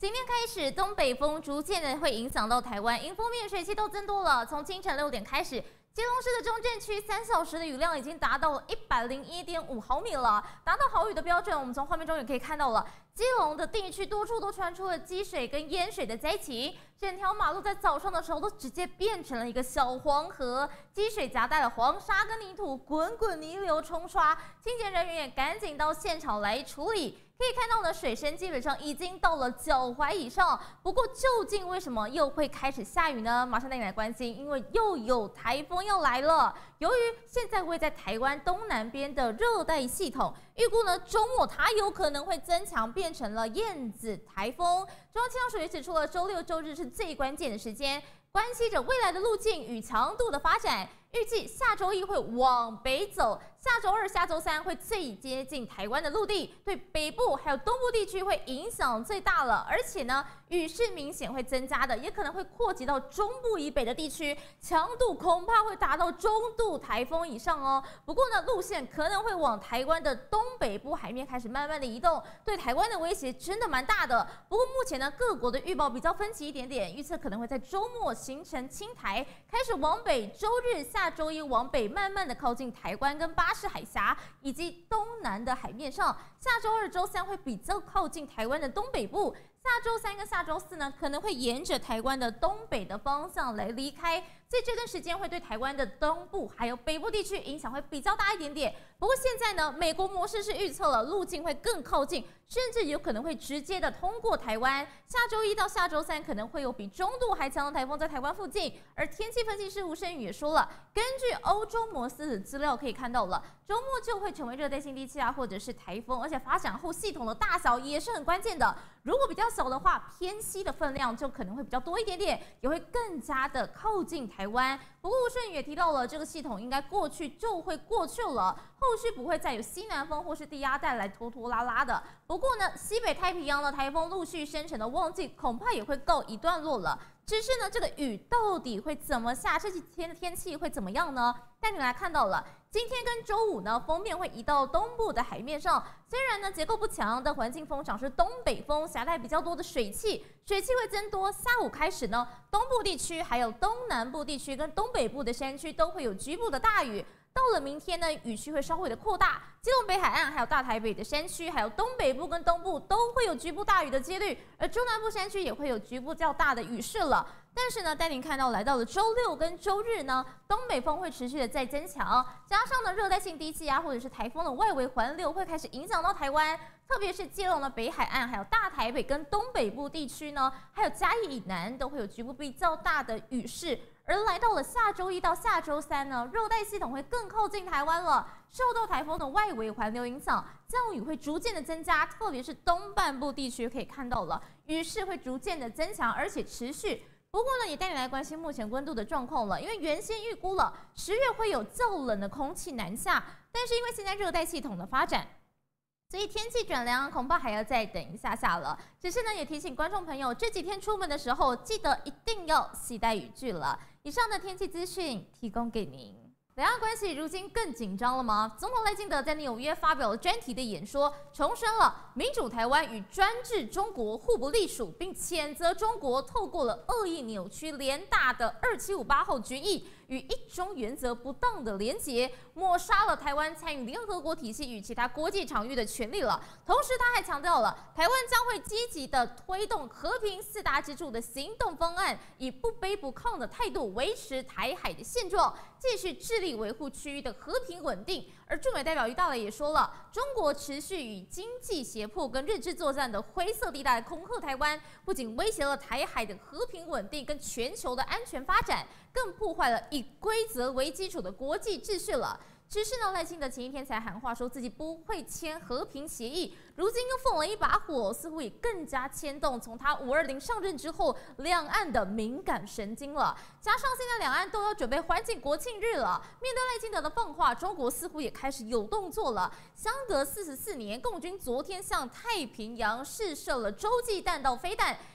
今天开始，东北风逐渐的会影响到台湾，迎风面水汽都增多了。从清晨6点开始，基隆市的中正区3小时的雨量已经达到了101.5毫米了，达到豪雨的标准。我们从画面中也可以看到了，基隆的地区多处都传出了积水跟淹水的灾情，整条马路在早上的时候都直接变成了一个小黄河，积水夹带了黄沙跟泥土，滚滚泥流冲刷，清洁人员也赶紧到现场来处理。可以看到呢，水深基本上已经到了脚踝以上。不过，究竟为什么又会开始下雨呢？马上带你来关心，因为又有台风要来了。由于现在位在台湾东南边的热带系统，预估呢周末它有可能会增强，变成了燕子台风。中央气象署也指出了，周6、周日是最关键的时间，关系着未来的路径与强度的发展。预计下周1会往北走，下周2、下周3会最接近台湾的陆地，对北部还有东部地区会影响最大了。而且呢，雨势明显会增加的，也可能会扩及到中部以北的地区，强度恐怕会达到中度台风以上哦。不过呢，路线可能会往台湾的东北部海面开始慢慢的移动，对台湾的威胁真的蛮大的。不过目前呢，各国的预报比较分歧一点点，预测可能会在周末形成轻台，开始往北，周日下周1往北慢慢的靠近台湾跟巴士海峡以及东南的海面上，下周2、周3会比较靠近台湾的东北部。下周3跟下周4呢，可能会沿着台湾的东北的方向来离开，所以这段时间会对台湾的东部还有北部地区影响会比较大一点点。不过现在呢，美国模式是预测了路径会更靠近，甚至有可能会直接的通过台湾。下周1到下周3可能会有比中度还强的台风在台湾附近。而天气分析师吴胜宇也说了，根据欧洲模式的资料可以看到了，周末就会成为热带性低气压或者是台风，而且发展后系统的大小也是很关键的。如果比较小的话，偏西的分量就可能会比较多一点点，也会更加的靠近台湾。不过吴胜宇也提到了，这个系统应该过去就会过去了，后续不会再有西南风或是低压带来拖拖拉拉的。不过呢，西北太平洋的台风陆续生成的旺季恐怕也会告一段落了。只是呢，这个雨到底会怎么下？这几天的天气会怎么样呢？带你来看到了，今天跟周5呢，锋面会移到东部的海面上。虽然呢结构不强，但环境风场是东北风，携带比较多的水汽，水汽会增多。下午开始呢，东部地区还有东南部地区跟东北部的山区都会有局部的大雨。到了明天呢，雨区会稍微的扩大，基隆北海岸还有大台北的山区，还有东北部跟东部都会有局部大雨的几率，而中南部山区也会有局部较大的雨势了。但是呢，带您看到来到了周6跟周日呢，东北风会持续的在增强，加上呢热带性低气压或者是台风的外围环流会开始影响到台湾，特别是基隆的北海岸，还有大台北跟东北部地区呢，还有嘉义以南都会有局部比较大的雨势。而来到了下周1到下周3呢，热带系统会更靠近台湾了，受到台风的外围环流影响，降雨会逐渐的增加，特别是东半部地区可以看到了，雨势会逐渐的增强，而且持续。不过呢，也带你来关心目前温度的状况了，因为原先预估了10月会有较冷的空气南下，但是因为现在热带系统的发展，所以天气转凉恐怕还要再等一下下了。只是呢，也提醒观众朋友，这几天出门的时候，记得一定要携带雨具了。以上的天气资讯提供给您。两岸关系如今更紧张了吗？总统赖清德在纽约发表了专题的演说，重申了民主台湾与专制中国互不隶属，并谴责中国透过了恶意扭曲联大的2758号决议与一中原则不当的连结，抹杀了台湾参与联合国体系与其他国际场域的权利了。同时，他还强调了台湾将会积极的推动和平4大支柱的行动方案，以不卑不亢的态度维持台海的现状，继续致力维护区域的和平稳定。而驻美代表于大磊也说了，中国持续以经济胁迫跟认知作战的灰色地带恐吓台湾，不仅威胁了台海的和平稳定跟全球的安全发展，更破坏了以规则为基础的国际秩序了。只是呢，赖清德前一天才喊话说自己不会签和平协议，如今又放了一把火，似乎也更加牵动从他520上任之后两岸的敏感神经了。加上现在两岸都要准备欢庆国庆日了，面对赖清德的放话，中国似乎也开始有动作了。相隔44年，共军昨天向太平洋试射了洲际弹道飞弹，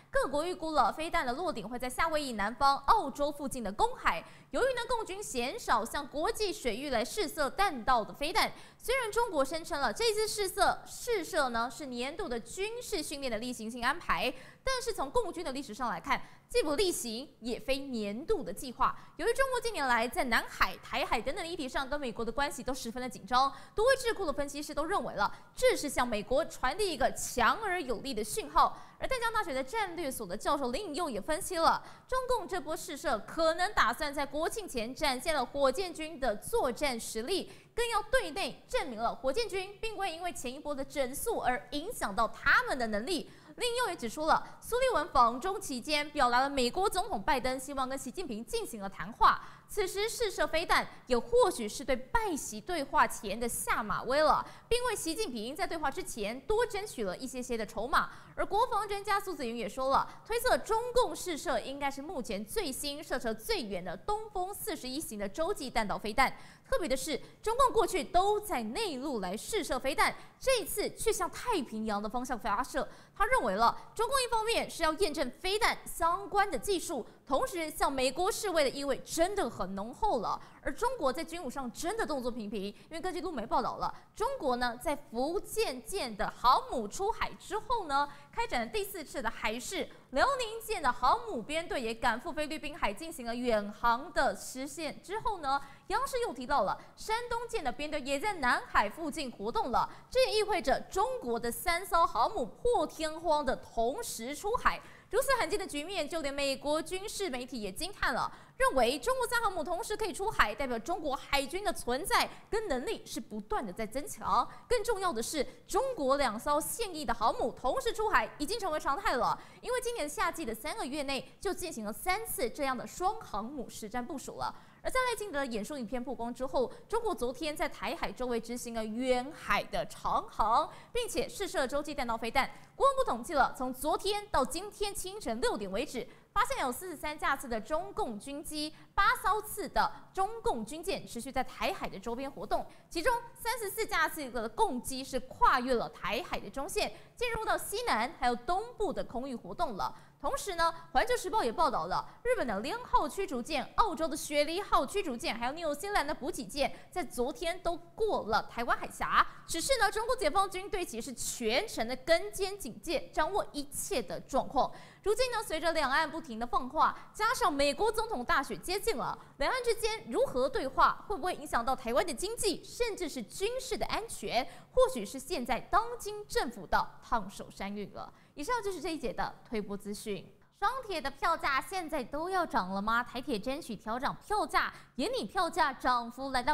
各国预估了飞弹的落点会在夏威夷南方、澳洲附近的公海。由于呢，共军鲜少向国际水域来试射弹道的飞弹，虽然中国声称了这次试射呢是年度的军事训练的例行性安排，但是从共军的历史上来看，既不例行，也非年度的计划。由于中国近年来在南海、台海等等的议题上跟美国的关系都十分的紧张，多位智库的分析师都认为了，这是向美国传递一个强而有力的讯号。而淡江大学的战略所的教授林颖佑也分析了，中共这波试射可能打算在国庆前展现了火箭军的作战实力，更要对内证明了火箭军并未因为前一波的整肃而影响到他们的能力。另又也指出了，苏利文访中期间表达了美国总统拜登希望跟习近平进行了谈话，此时试射飞弹也或许是对拜习对话前的下马威了，并为习近平在对话之前多争取了一些的筹码。而国防专家苏子云也说了，推测中共试射应该是目前最新射程最远的东风41型的洲际弹道飞弹。特别的是，中共过去都在内陆来试射飞弹，这一次却向太平洋的方向发射。他认为了，中共一方面是要验证飞弹相关的技术，同时向美国示威的意味真的很浓厚了。而中国在军武上真的动作频频，因为根据路媒报道了，中国呢在福建舰的航母出海之后呢，开展了第4次的海试，辽宁舰的航母编队也赶赴菲律宾海进行了远航的实现之后呢，央视又提到了山东舰的编队也在南海附近活动了，这也意味着中国的3艘航母破天荒的同时出海。如此罕见的局面，就连美国军事媒体也惊叹了，认为中国3航母同时可以出海，代表中国海军的存在跟能力是不断的在增强。更重要的是，中国2艘现役的航母同时出海已经成为常态了，因为今年夏季的3个月内就进行了3次这样的双航母实战部署了。而在赖清德的演说影片曝光之后，中国昨天在台海周围执行了远海的长航，并且试射洲际弹道飞弹。国防部统计了，从昨天到今天清晨6点为止，发现有43架次的中共军机，8艘次的中共军舰持续在台海的周边活动，其中34架次的共机是跨越了台海的中线，进入到西南还有东部的空域活动了。同时呢，《环球时报》也报道了，日本的联号驱逐舰、澳洲的雪梨号驱逐舰，还有纽西兰的补给舰，在昨天都过了台湾海峡。只是呢，中国解放军对其是全程的跟监警戒，掌握一切的状况。如今呢，随着两岸不停的放话，加上美国总统大选接近了，两岸之间如何对话，会不会影响到台湾的经济，甚至是军事的安全？或许是现在当今政府的烫手山芋了。以上就是这一节的推播资讯。双铁的票价现在都要涨了吗？台铁争取调涨票价，研拟票价涨幅来到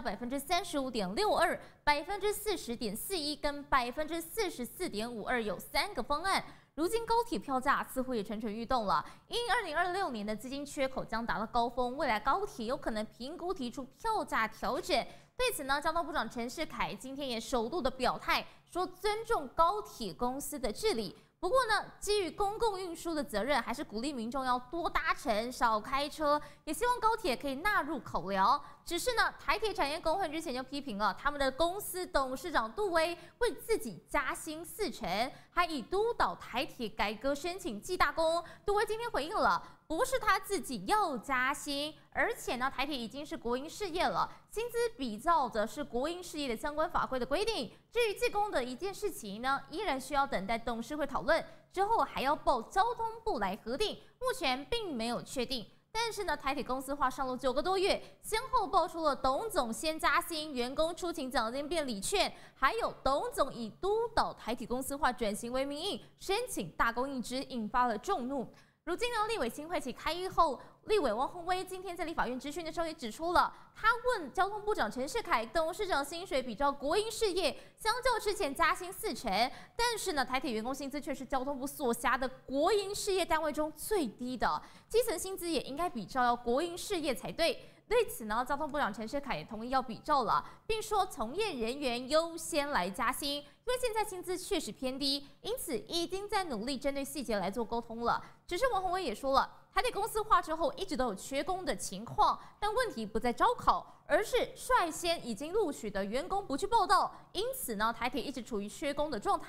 35.62%、40.41%跟44.52%，有3个方案。如今高铁票价似乎也蠢蠢欲动了，因2026年的资金缺口将达到高峰，未来高铁有可能评估提出票价调整。对此呢，交通部长陈世凯今天也首度的表态，说尊重高铁公司的治理。不过呢，基于公共运输的责任，还是鼓励民众要多搭乘、少开车，也希望高铁可以纳入考量。只是呢，台铁产业工会之前就批评了他们的公司董事长杜威为自己加薪40%，还以督导台铁改革申请记大功。杜威今天回应了，不是他自己要加薪，而且呢，台铁已经是国营事业了，薪资比照的是国营事业的相关法规的规定。至于记功的一件事情呢，依然需要等待董事会讨论，之后还要报交通部来核定，目前并没有确定。但是呢，台铁公司化上路9个多月，先后爆出了董总先加薪，员工出勤奖金变礼券，还有董总以督导台铁公司化转型为名义申请大功一职，引发了众怒。如今呢，立委新会期开议后，立委王宏威今天在立法院质询的时候也指出了，他问交通部长陈世凯，董事长薪水比照国营事业，相较之前加薪40%，但是呢，台铁员工薪资却是交通部所辖的国营事业单位中最低的，基层薪资也应该比照要国营事业才对。对此呢，交通部长陈世凯也同意要比照了，并说从业人员优先来加薪，因为现在薪资确实偏低，因此已经在努力针对细节来做沟通了。只是王宏威也说了，台铁公司化之后一直都有缺工的情况，但问题不在招考，而是率先已经录取的员工不去报到，因此呢，台铁一直处于缺工的状态。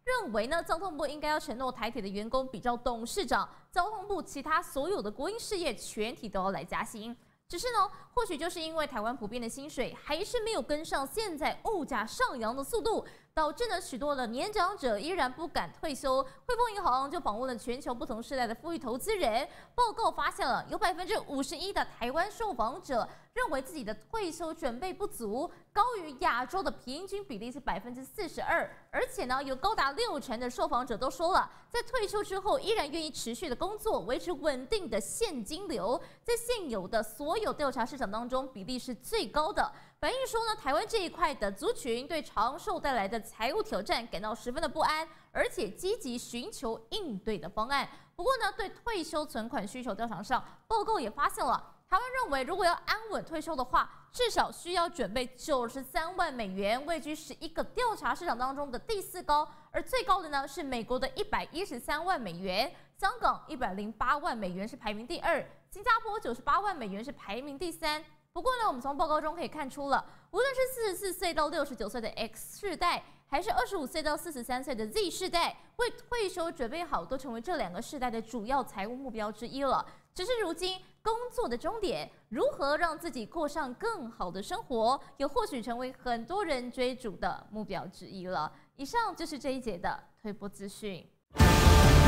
认为呢，交通部应该要承诺台铁的员工比照董事长，交通部其他所有的国营事业全体都要来加薪。只是呢，或许就是因为台湾普遍的薪水还是没有跟上现在物价上扬的速度，导致呢许多的年长者依然不敢退休。汇丰银行就访问了全球不同世代的富裕投资人，报告发现了有51%的台湾受访者认为自己的退休准备不足，高于亚洲的平均比例是42%，而且呢，有高达60%的受访者都说了，在退休之后依然愿意持续的工作，维持稳定的现金流，在现有的所有调查市场当中比例是最高的，反映说呢，台湾这一块的族群对长寿带来的财务挑战感到十分的不安，而且积极寻求应对的方案。不过呢，对退休存款需求调查上，报告也发现了，台湾认为如果要安稳退休的话，至少需要准备93万美元，位居11个调查市场当中的第4高，而最高的呢是美国的113万美元，香港108万美元是排名第2，新加坡98万美元是排名第3。不过呢，我们从报告中可以看出了，无论是44岁到69岁的 X 世代，还是25岁到43岁的 Z 世代，为退休准备好，都成为这2个世代的主要财务目标之一了。只是如今工作的终点，如何让自己过上更好的生活，也或许成为很多人追逐的目标之一了。以上就是这一节的推播资讯。